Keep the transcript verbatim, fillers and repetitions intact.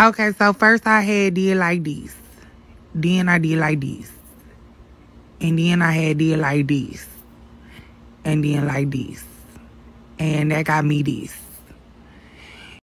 Okay, so first I had did like this. Then I did like this. And then I had did like this. And then like this. And that got me this.